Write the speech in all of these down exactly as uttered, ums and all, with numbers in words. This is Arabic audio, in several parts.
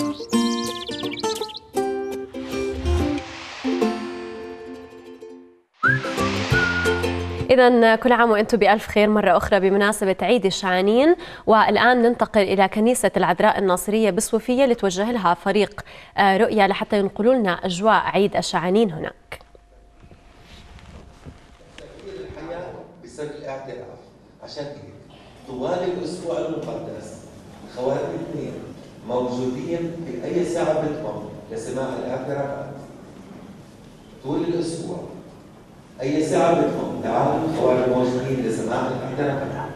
إذا كل عام وأنتم بألف خير مرة أخرى بمناسبة عيد الشعانين. والآن ننتقل إلى كنيسة العذراء الناصرية بصوفية لتوجه لها فريق رؤية لحتى ينقلوا لنا أجواء عيد الشعانين هناك. الحياة بسبب الاعتراف، عشان هيك طوال الأسبوع المقدس خواتم الاثنين موجودين في أي ساعة بدهم لسماع الاعترافات طول الأسبوع. أي ساعة بدهم تعالوا الخوارج موجودين لسماع الاعترافات.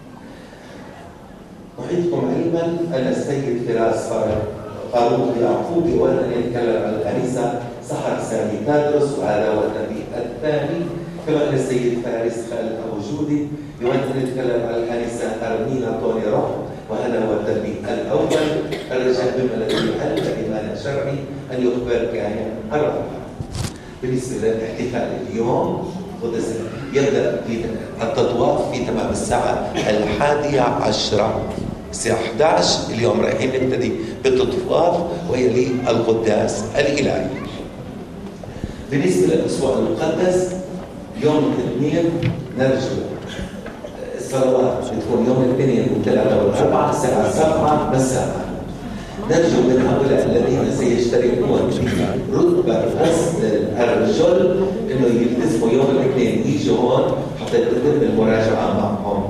أعيدكم علما أن السيد فراس فاروق يعقوبي ولد أن يتكلم عن الكنيسة سحر سامي تادرس، وهذا هو النبي الثاني. كما أن السيد فارس خالد أبو جودي يود أن يتكلم عن الكنيسة أرمينا طوني روح، وهذا هو التنبيه الأول. الرجاء مما الذي يحل الإيمان الشرعي أن يخبر كاهن الرابع. بالنسبة للاحتفال اليوم قدس يبدأ في التطواف في تمام الساعة الحادية عشرة، الساعة أحد عشر اليوم رايحين نبتدي بالتطواف ويلي القداس الإلهي. بالنسبة للأسبوع المقدس يوم الاثنين نرجو الصلوات بتكون يوم الاثنين والثلاثة والأربعة الساعة سبعة مساء. نرجو من هؤلاء الذين سيشتركون في رتبة غسل الرجل انه يلتزموا يوم الاثنين يجوا هون حتى تتم المراجعة معهم.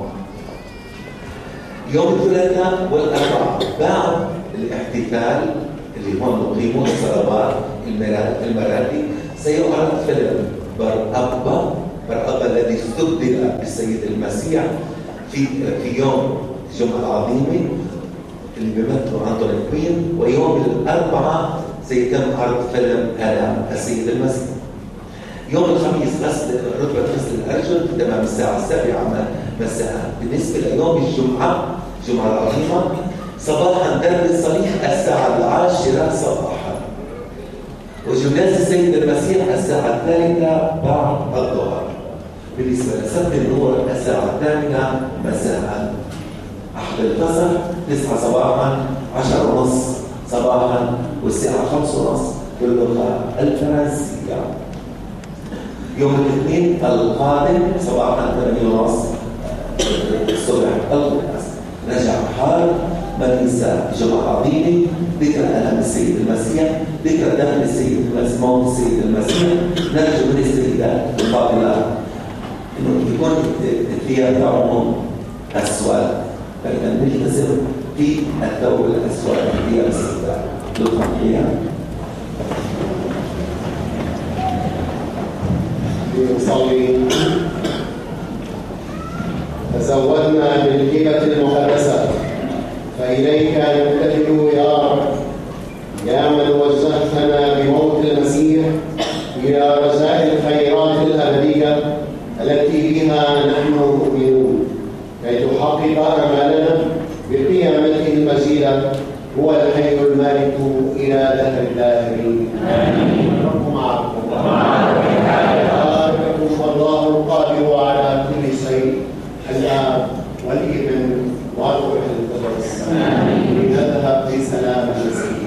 يوم الثلاثاء والأربعاء بعد الاحتفال اللي هون نقيمه الصلوات المراتب سيعرض فيلم برأبا برأبا الذي استبدل بالسيد المسيح في في يوم الجمعة العظيمة اللي بيمثلوا أنطوني كوين. ويوم الأربعاء سيتم عرض فيلم آلام السيد المسيح. يوم الخميس غسل رتبة غسل الأرجل في تمام الساعة السابعة مساء. بالنسبة ليوم الجمعة الجمعة العظيمة صباحا درب الصليب الساعة العاشرة صباحا، وجناز السيد المسيح الساعة الثالثة بعد الظهر. بالنسبة لسبت النور الساعة الثامنة مساء. أحد الفصل تسعة صباحا عشرة ونص صباحا والساعة خمس ونص باللغة الفرنسية. يوم الاثنين القادم صباحا ثمانية ونص الصبح القداس. رجع حار ما ننسى جمعة عظيمة ذكرى ألم السيد المسيح، ذكرى دفن السيد المسيح، موت السيد المسيح. نرجو من السيدات الفاضلات إنه يكون الثياب تاعهم أسود، فإذا نلتزم في الثوب الأسود في السيدات للتقييم. نصلي. تزودنا بالهبة المقدسة فإليك نبتهل يا رب، يا من وجهتنا بموت المسيح إلى رجاء الخيرات الأبدية التي بها نحن مؤمنون، كي تحقق آمالنا بقيامته المجيدة. هو الحي المالك إلى دهر الداهرين. آمين. رب معكم. بارككم الله القادر على كل شيء، الآب والابن والروح القدس. آمين. نذهب بسلام المسيح.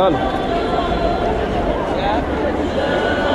تعالوا.